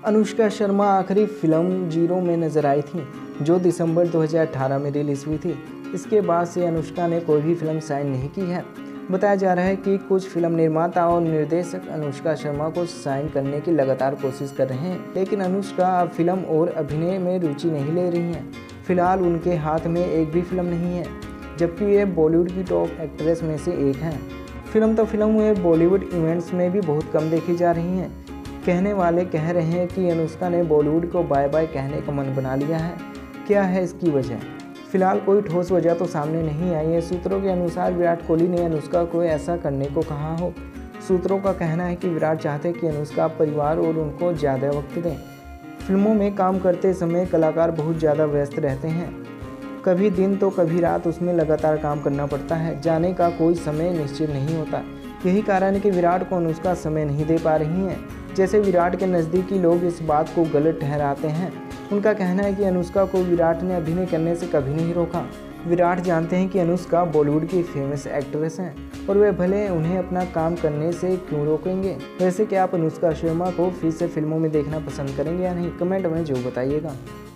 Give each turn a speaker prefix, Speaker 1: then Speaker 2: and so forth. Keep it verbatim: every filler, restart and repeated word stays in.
Speaker 1: अनुष्का शर्मा आखिरी film zero में नजर आई थी, जो दिसंबर दो हज़ार अठारह में रिलीज हुई थी। इसके बाद से अनुष्का ने कोई भी फिल्म साइन नहीं की है। बताया जा रहा है कि कुछ फिल्म निर्माता और निर्देशक अनुष्का शर्मा को साइन करने की लगातार कोशिश कर रहे हैं, लेकिन अनुष्का अब फिल्म और अभिनय में रुचि नहीं ले रही हैं। फिलहाल उनके हाथ में एक भी फिल्म नहीं है, जबकि वे बॉलीवुड की टॉप एक्ट्रेस में से एक हैं। फिल्म तो फिल्म वे बॉलीवुड इवेंट्स में भी बहुत कम देखी जा रही हैं। कहने वाले कह रहे हैं कि अनुष्का ने बॉलीवुड को बाय बाय कहने का मन बना लिया है। क्या है इसकी वजह? फिलहाल कोई ठोस वजह तो सामने नहीं आई है। सूत्रों के अनुसार विराट कोहली ने अनुष्का को ऐसा करने को कहा हो। सूत्रों का कहना है कि विराट चाहते कि अनुष्का परिवार और उनको ज़्यादा वक्त दें। फिल्मों में काम करते समय कलाकार बहुत ज़्यादा व्यस्त रहते हैं, कभी दिन तो कभी रात, उसमें लगातार काम करना पड़ता है। जाने का कोई समय निश्चित नहीं होता। यही कारण है कि विराट को अनुष्का समय नहीं दे पा रही हैं। जैसे विराट के नज़दीकी लोग इस बात को गलत ठहराते हैं। उनका कहना है कि अनुष्का को विराट ने अभिनय करने से कभी नहीं रोका। विराट जानते हैं कि अनुष्का बॉलीवुड की फेमस एक्ट्रेस हैं और वे भले उन्हें अपना काम करने से क्यों रोकेंगे। वैसे क्या आप अनुष्का शर्मा को फिर से फिल्मों में देखना पसंद करेंगे या नहीं? कमेंट में जो बताइएगा।